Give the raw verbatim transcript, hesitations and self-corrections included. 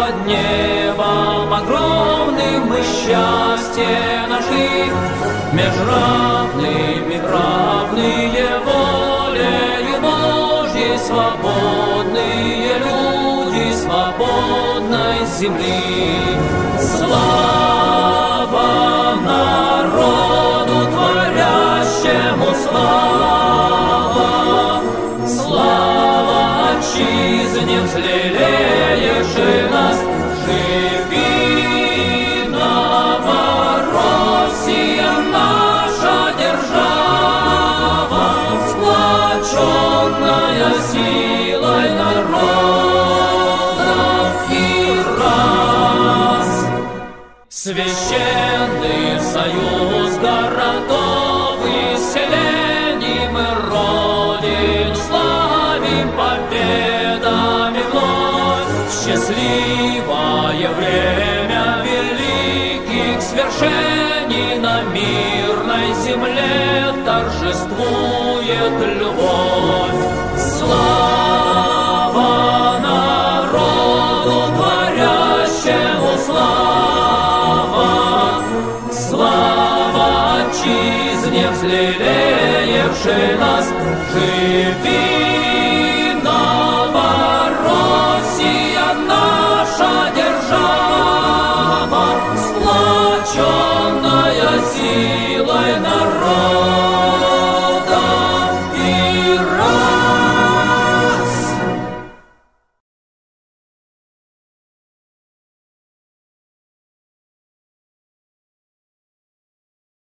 под небом огромным и счастье нажив, меж равными равные волею Божьей, свободные люди свободной земли. Слава народу творящему, слава, слава отчизне, взлелеевши нас. Живи, Новороссия, наша держава, сплоченная силой народов и рас. Священный союз городов и селений мы родину славим победами вновь. Счастливое время великих свершений, на мирной земле торжествует любовь. Слава народу творящему, слава, слава отчизне, взлелеевшей нас. Живи,